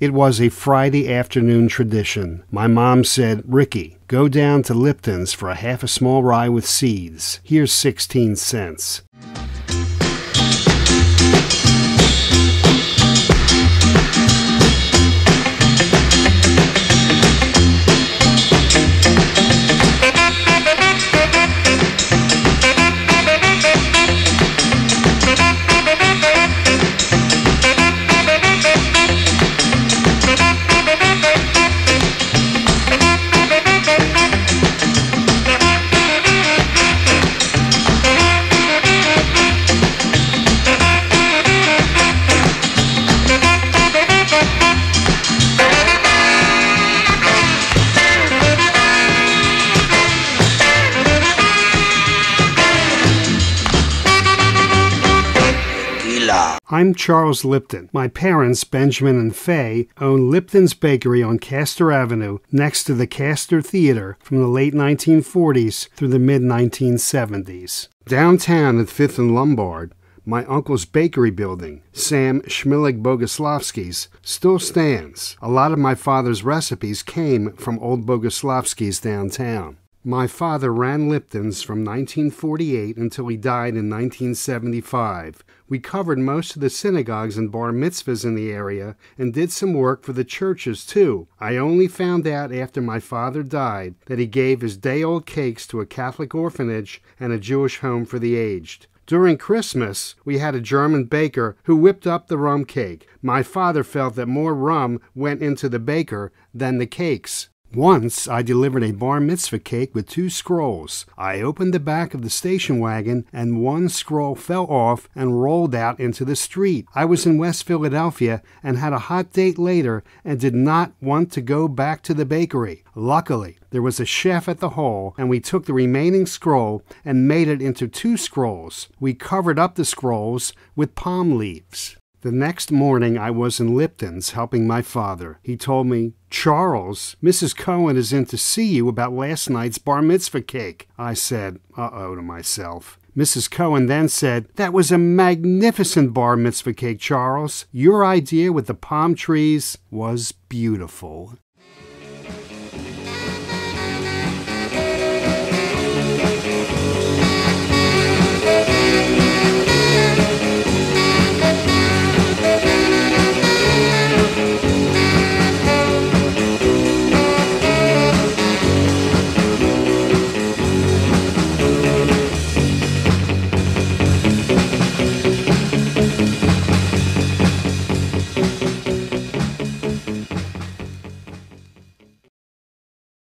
It was a Friday afternoon tradition. My mom said, "Ricky, go down to Lipton's for a half a small rye with seeds. Here's 16 cents. I'm Charles Lipton. My parents, Benjamin and Faye, own Lipton's Bakery on Castor Avenue next to the Castor Theater from the late 1940s through the mid-1970s. Downtown at 5th and Lombard, my uncle's bakery building, Sam Schmielig-Boguslavsky's, still stands. A lot of my father's recipes came from old Boguslavsky's downtown. My father ran Lipton's from 1948 until he died in 1975. We covered most of the synagogues and bar mitzvahs in the area and did some work for the churches, too. I only found out after my father died that he gave his day-old cakes to a Catholic orphanage and a Jewish home for the aged. During Christmas, we had a German baker who whipped up the rum cake. My father felt that more rum went into the baker than the cakes. Once, I delivered a bar mitzvah cake with 2 scrolls. I opened the back of the station wagon, and one scroll fell off and rolled out into the street. I was in West Philadelphia and had a hot date later and did not want to go back to the bakery. Luckily, there was a chef at the hall, and we took the remaining scroll and made it into 2 scrolls. We covered up the scrolls with palm leaves. The next morning, I was in Lipton's helping my father. He told me, "Charles, Mrs. Cohen is in to see you about last night's bar mitzvah cake." I said, "Uh-oh," to myself. Mrs. Cohen then said, "That was a magnificent bar mitzvah cake, Charles. Your idea with the palm trees was beautiful."